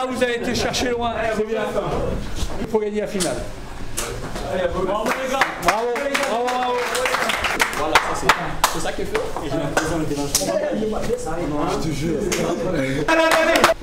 Là, vous avez été chercher loin. C'est bien. Il faut gagner la finale. Bravo les gars. Bravo. Bravo, bravo. Voilà, c'est ça qu'il fait. Et j'ai l'impression de déranger. Je te jure. Allez, allez, allez.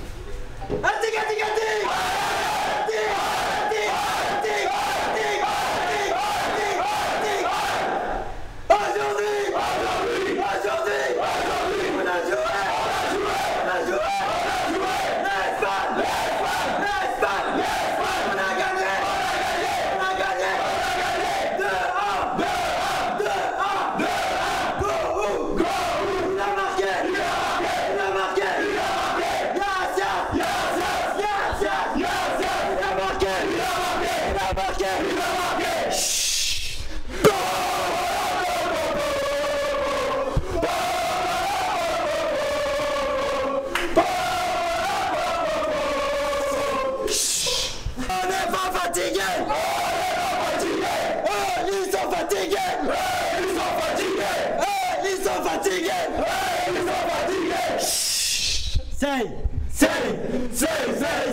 Say,